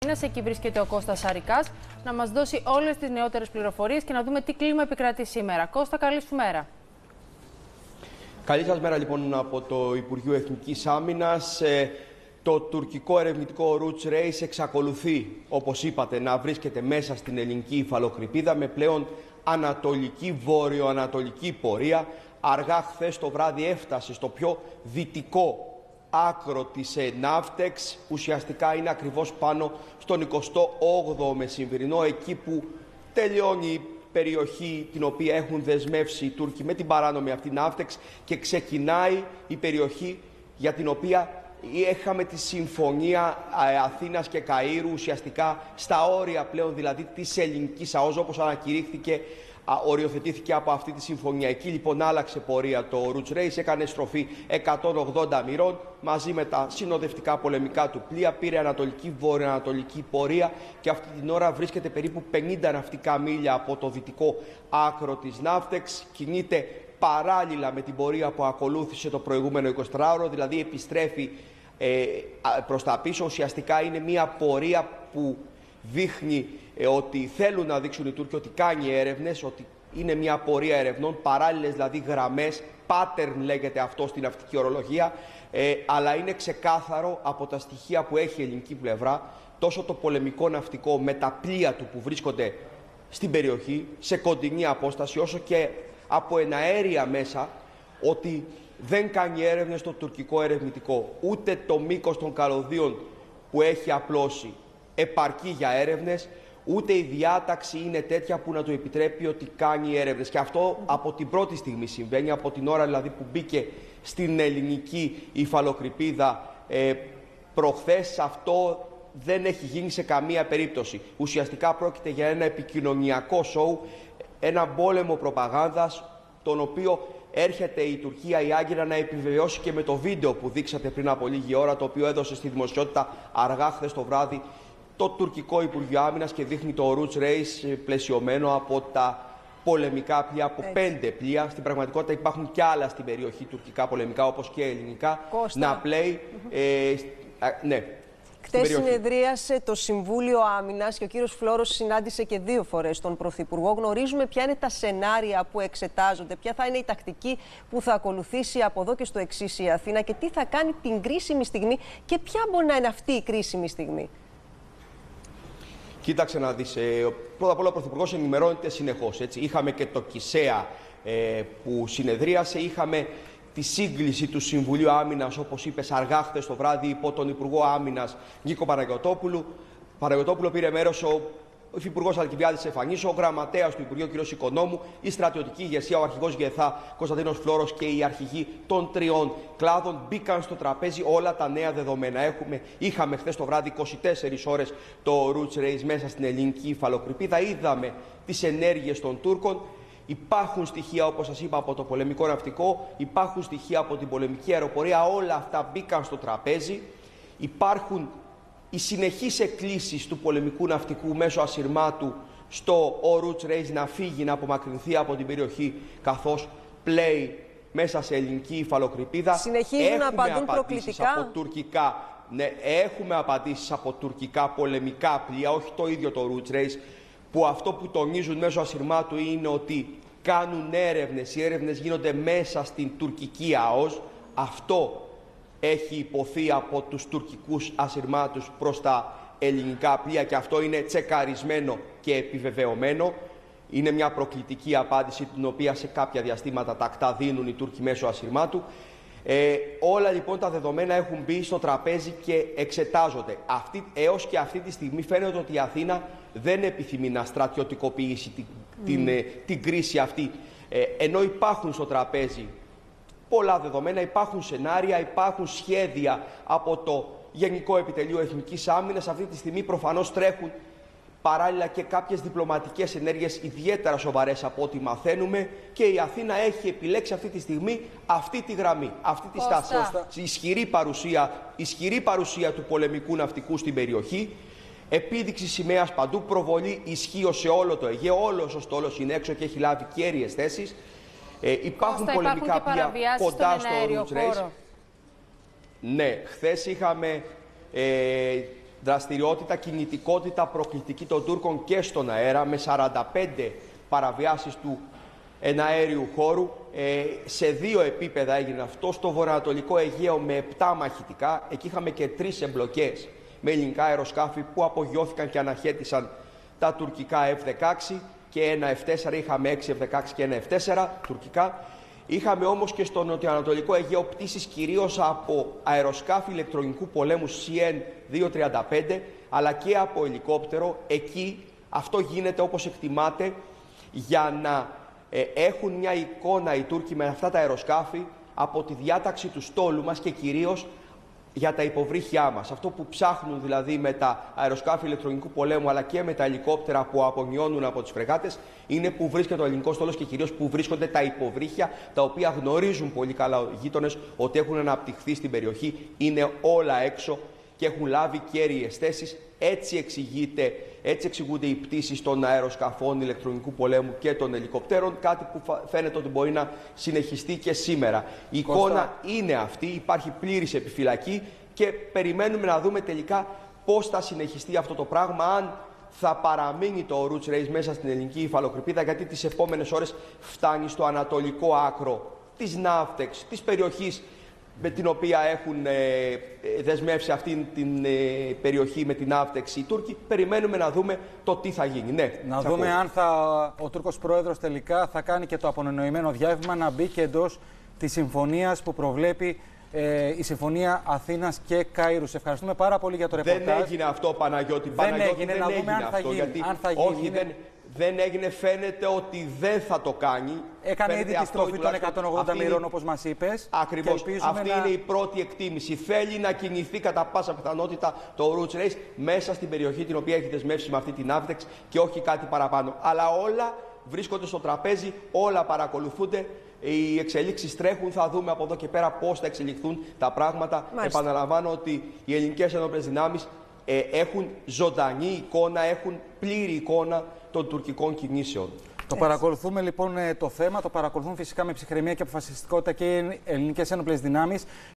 Άμυνας. Εκεί βρίσκεται ο Κώστας Αρικάς να μας δώσει όλες τις νεότερες πληροφορίες και να δούμε τι κλίμα επικρατεί σήμερα. Κώστα, καλή σου μέρα. Καλή σας μέρα λοιπόν από το Υπουργείο Εθνικής Άμυνας. Το τουρκικό ερευνητικό Roots Race εξακολουθεί, όπως είπατε, να βρίσκεται μέσα στην ελληνική υφαλοκρηπίδα με πλέον ανατολική-βόρειο-ανατολική πορεία. Αργά χθες το βράδυ έφτασε στο πιο δυτικό άκρο της Ναύτεξ, ουσιαστικά είναι ακριβώς πάνω στον 28ο μεσημβρινό, εκεί που τελειώνει η περιοχή την οποία έχουν δεσμεύσει οι Τούρκοι με την παράνομη αυτή Ναύτεξ και ξεκινάει η περιοχή για την οποία είχαμε τη συμφωνία Αθήνας και Καΐρου, ουσιαστικά στα όρια πλέον δηλαδή της ελληνικής ΑΟΣ, όπως ανακηρύχθηκε, οριοθετήθηκε από αυτή τη συμφωνία. Εκεί λοιπόν άλλαξε πορεία το Roots Race, έκανε στροφή 180 μοιρών μαζί με τα συνοδευτικά πολεμικά του πλοία, πήρε ανατολική-βορειοανατολική πορεία και αυτή την ώρα βρίσκεται περίπου 50 ναυτικά μίλια από το δυτικό άκρο της Ναύτεξ, κινείται παράλληλα με την πορεία που ακολούθησε το προηγούμενο 24ωρο, δηλαδή επιστρέφει προς τα πίσω. Ουσιαστικά είναι μια πορεία που δείχνει ότι θέλουν να δείξουν οι Τούρκοι ότι κάνει έρευνες, ότι είναι μια πορεία ερευνών, παράλληλες δηλαδή γραμμές, pattern λέγεται αυτό στην ναυτική ορολογία, αλλά είναι ξεκάθαρο από τα στοιχεία που έχει η ελληνική πλευρά, τόσο το πολεμικό ναυτικό με τα πλοία του που βρίσκονται στην περιοχή, σε κοντινή απόσταση, όσο και από εναέρια μέσα, ότι δεν κάνει έρευνες στο τουρκικό ερευνητικό. Ούτε το μήκος των καλωδίων που έχει απλώσει επαρκεί για έρευνες, ούτε η διάταξη είναι τέτοια που να του επιτρέπει ότι κάνει έρευνες. Και αυτό από την πρώτη στιγμή συμβαίνει, από την ώρα δηλαδή που μπήκε στην ελληνική υφαλοκρηπίδα προχθές. Αυτό δεν έχει γίνει σε καμία περίπτωση. Ουσιαστικά πρόκειται για ένα επικοινωνιακό σοου, ένα πόλεμο προπαγάνδας, τον οποίο έρχεται η Τουρκία, η Άγκυρα, να επιβεβαιώσει και με το βίντεο που δείξατε πριν από λίγη ώρα, το οποίο έδωσε στη δημοσιότητα αργά χθες το βράδυ το τουρκικό Υπουργείο Άμυνας και δείχνει το Roots Race πλαισιωμένο από τα πολεμικά πλοία, από 5 πλοία. Στην πραγματικότητα υπάρχουν και άλλα στην περιοχή τουρκικά πολεμικά, όπως και ελληνικά. Κώστα. Να πλέει. Ναι. Χτες συνεδρίασε το Συμβούλιο Άμυνας και ο κύριος Φλόρος συνάντησε και 2 φορές τον Πρωθυπουργό. Γνωρίζουμε ποια είναι τα σενάρια που εξετάζονται, ποια θα είναι η τακτική που θα ακολουθήσει από εδώ και στο εξής η Αθήνα και τι θα κάνει την κρίσιμη στιγμή και ποια μπορεί να είναι αυτή η κρίσιμη στιγμή. Κοίταξε να δεις, πρώτα απ' όλα ο Πρωθυπουργός ενημερώνεται συνεχώς. Έτσι. Είχαμε και το ΚΙΣΕΑ που συνεδρίασε, είχαμε τη σύγκληση του Συμβουλίου Άμυνας, όπως είπες, αργά χθες το βράδυ υπό τον Υπουργό Άμυνας Νίκο Παναγιωτόπουλο. Πήρε μέρος ο Υφυπουργός Αλκιβιάδης Στεφανής, ο Γραμματέας του Υπουργείου κ. Οικονόμου, η στρατιωτική ηγεσία, ο Αρχηγός ΓΕΘΑ Κωνσταντίνος Φλόρος και οι αρχηγοί των 3 κλάδων. Μπήκαν στο τραπέζι όλα τα νέα δεδομένα. Είχαμε χθες το βράδυ 24 ώρες το Roots Race μέσα στην ελληνική υφαλοκρηπίδα. Είδαμε τις ενέργειες των Τούρκων. Υπάρχουν στοιχεία, όπως σας είπα, από το πολεμικό ναυτικό, υπάρχουν στοιχεία από την πολεμική αεροπορία, όλα αυτά μπήκαν στο τραπέζι. Υπάρχουν οι συνεχείς εκκλήσεις του πολεμικού ναυτικού μέσω ασυρμάτου στο Roots Race να φύγει, να απομακρυνθεί από την περιοχή, καθώς πλέει μέσα σε ελληνική υφαλοκρηπίδα. Συνεχίζουν να απαντούν προκλητικά. Από τουρκικά, ναι, έχουμε απαντήσεις από τουρκικά πολεμικά πλοία, όχι το ίδιο το Roots Race, που αυτό που τονίζουν μέσω ασυρμάτου είναι ότι κάνουν έρευνες. Οι έρευνες γίνονται μέσα στην τουρκική ΑΟΣ. Αυτό έχει υποθεί από τους τουρκικούς ασυρμάτους προς τα ελληνικά πλοία και αυτό είναι τσεκαρισμένο και επιβεβαιωμένο. Είναι μια προκλητική απάντηση την οποία σε κάποια διαστήματα τακτά δίνουν οι Τούρκοι μέσω ασυρμάτου. Όλα λοιπόν τα δεδομένα έχουν μπει στο τραπέζι και εξετάζονται. Έως και αυτή τη στιγμή φαίνεται ότι η Αθήνα δεν επιθυμεί να στρατιωτικοποιήσει την κρίση αυτή. Ενώ υπάρχουν στο τραπέζι πολλά δεδομένα, υπάρχουν σενάρια, υπάρχουν σχέδια από το Γενικό Επιτελείο Εθνικής Άμυνας. Αυτή τη στιγμή προφανώς τρέχουν παράλληλα και κάποιες διπλωματικές ενέργειες ιδιαίτερα σοβαρές από ό,τι μαθαίνουμε και η Αθήνα έχει επιλέξει αυτή τη στιγμή αυτή τη γραμμή, αυτή τη στάση. Ισχυρή παρουσία του πολεμικού ναυτικού στην περιοχή, επίδειξη σημαίας παντού, προβολή ισχύω σε όλο το Αιγαίο, όλος ο στόλος είναι έξω και έχει λάβει κέρυες θέσεις. Υπάρχουν πολεμικά πλοία κοντά στο Roots Race. Ναι, χθες είχαμε δραστηριότητα, κινητικότητα προκλητική των Τούρκων και στον αέρα, με 45 παραβιάσεις του εναέριου χώρου. Σε 2 επίπεδα έγινε αυτό. Στο βορειοανατολικό Αιγαίο με 7 μαχητικά. Εκεί είχαμε και 3 εμπλοκές με ελληνικά αεροσκάφη που απογειώθηκαν και αναχέτησαν τα τουρκικά F-16 και ένα F-4. Είχαμε 6 F-16 και ένα F-4 τουρκικά. Είχαμε όμως και στο νοτιοανατολικό Αιγαίο πτήσεις κυρίως από αεροσκάφη ηλεκτρονικού πολέμου CN-235, αλλά και από ελικόπτερο. Εκεί αυτό γίνεται, όπως εκτιμάται, για να έχουν μια εικόνα οι Τούρκοι με αυτά τα αεροσκάφη από τη διάταξη του στόλου μας και κυρίως για τα υποβρύχια μας. Αυτό που ψάχνουν δηλαδή με τα αεροσκάφη ηλεκτρονικού πολέμου αλλά και με τα ελικόπτερα που απομειώνουν από τις φρεγάτες είναι που βρίσκεται ο ελληνικός στόλος και κυρίως που βρίσκονται τα υποβρύχια, τα οποία γνωρίζουν πολύ καλά οι γείτονες ότι έχουν αναπτυχθεί στην περιοχή, είναι όλα έξω και έχουν λάβει κέρυες θέσεις. Έτσι εξηγούνται οι πτήσεις των αεροσκαφών ηλεκτρονικού πολέμου και των ελικοπτέρων, κάτι που φαίνεται ότι μπορεί να συνεχιστεί και σήμερα. Η εικόνα είναι αυτή, υπάρχει πλήρης επιφυλακή και περιμένουμε να δούμε τελικά πώς θα συνεχιστεί αυτό το πράγμα, αν θα παραμείνει το Roots Race μέσα στην ελληνική υφαλοκρηπίδα, γιατί τις επόμενες ώρες φτάνει στο ανατολικό άκρο της Ναύτεξ, της περιοχής με την οποία έχουν δεσμεύσει αυτή την περιοχή με την Ναύτεξ οι Τούρκοι. Περιμένουμε να δούμε το τι θα γίνει. Ναι, να δούμε αν ο Τούρκος πρόεδρος τελικά θα κάνει και το απονοημένο διάβημα να μπει και εντός της συμφωνίας που προβλέπει η Συμφωνία Αθήνας και Κάιρου. Σε ευχαριστούμε πάρα πολύ για το ρεπορτάζ. Δεν έγινε αυτό, Παναγιώτη. Δεν έγινε. Να δούμε αν θα γίνει. Όχι, δεν έγινε. Φαίνεται ότι δεν θα το κάνει. Έκανε ήδη τη στροφή των 180 μοίρων, όπως μας είπες. Ακριβώς. Αυτή είναι η πρώτη εκτίμηση. Θέλει να κινηθεί κατά πάσα πιθανότητα το Roots Race μέσα στην περιοχή την οποία έχει δεσμεύσει με αυτή την Ναύτεξ και όχι κάτι παραπάνω. Αλλά όλα βρίσκονται στο τραπέζι, όλα παρακολουθούνται. Οι εξελίξεις τρέχουν, θα δούμε από εδώ και πέρα πώς θα εξελιχθούν τα πράγματα. Μάλιστα. Επαναλαμβάνω ότι οι ελληνικές ενόπλες δυνάμεις έχουν ζωντανή εικόνα, έχουν πλήρη εικόνα των τουρκικών κινήσεων. Το παρακολουθούμε λοιπόν το θέμα, το παρακολουθούν φυσικά με ψυχραιμία και αποφασιστικότητα και οι ελληνικές ένοπλες δυνάμεις.